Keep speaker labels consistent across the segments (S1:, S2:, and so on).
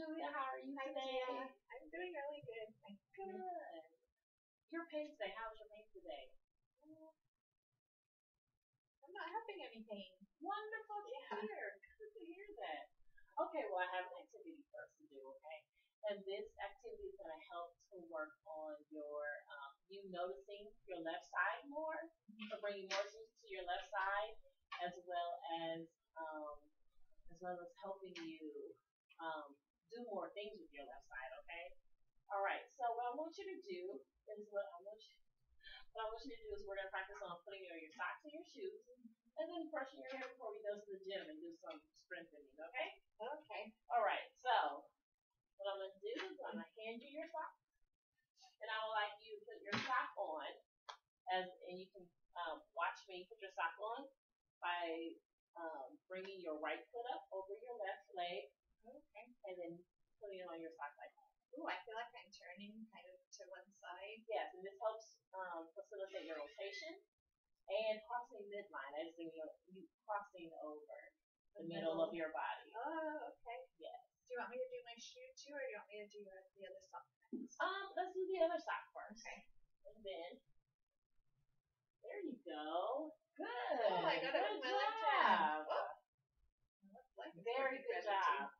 S1: Julia. How are you
S2: Hi,
S1: today?
S2: Tia. I'm doing really good. Thank you.
S1: Good. Your pain today. How was your pain today?
S2: Uh, I'm not having any pain.
S1: Wonderful to
S2: Yeah.
S1: hear. Good to hear that. Okay, well, I have an activity for us to do, okay? And this activity is going to help to work on you noticing your left side more, so bringing more attention to your left side, as well as um, helping you do more things with your left side, okay? All right. So what I want you to do is what I want you to do is we're gonna practice on putting your socks in your shoes and then brushing your hair before we go to the gym and do some strengthening. Okay.
S2: Okay.
S1: All right. So what I'm gonna do is I'm gonna hand you your sock and I would like you to put your sock on and you can watch me put your sock on by bringing your right foot up over your left leg
S2: Okay.
S1: and then putting it on your sock like that.
S2: Ooh, I feel like I'm turning kind of to one side.
S1: Yes, and this helps facilitate your rotation and crossing midline, as in you crossing over the middle of your body.
S2: Oh, okay.
S1: Yes.
S2: Do you want me to do my shoe too, or do you want me to do the other sock next?
S1: Let's do the other sock first.
S2: Okay.
S1: And then there you go. Good.
S2: Oh, I got it
S1: Good
S2: with my left hand.
S1: job.
S2: Oh. My left leg is
S1: Very
S2: working
S1: good
S2: better, too.
S1: job.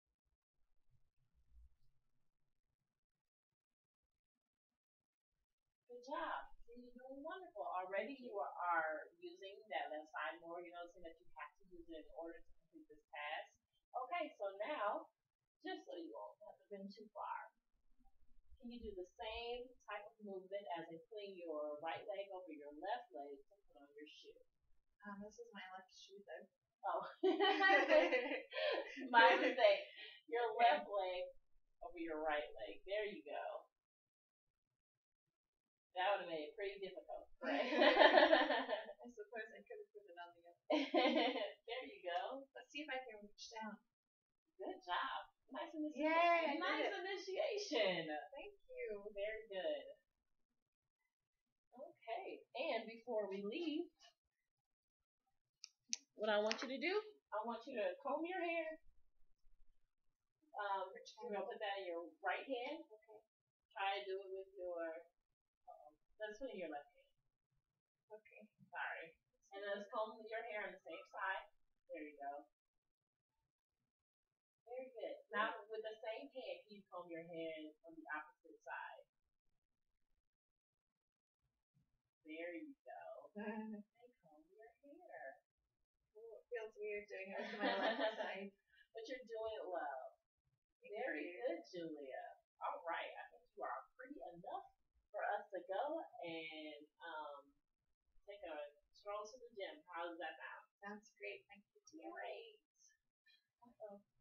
S1: Good job. So you're doing wonderful. Already you are using that left side more. You're noticing that you have to use it in order to complete this task. Okay, so now, just so you won't have to bend too far, can you do the same type of movement as in putting your right leg over your left leg to put on your shoe?
S2: This is my left shoe, though.
S1: Oh, my mistake. Your left leg over your right leg. There you go. That would have made it pretty difficult, right?
S2: I suppose I could have put it on the other.
S1: There you go.
S2: Let's see if I can reach down.
S1: Good job. Nice initiation.
S2: Yay, I did
S1: Nice
S2: it.
S1: initiation.
S2: Thank you.
S1: Very good. Okay. And before we leave, what I want you to do, I want you to comb your hair. You're gonna put that in your right hand. Okay. Try to do it with your. Let's put it in your left hand.
S2: Okay.
S1: Sorry. And then let's comb your hair on the same side. There you go. Very good. Now with the same hand, can you comb your hair on the opposite side? There you go. And comb your hair.
S2: Ooh, it feels weird doing it with my left side.
S1: But you're doing it well. Very good, Julia. All right. I think you are pretty enough for us to go and take a stroll to the gym. How does that sound?
S2: Sounds great. Thank you, Tia.
S1: Great. Uh-oh.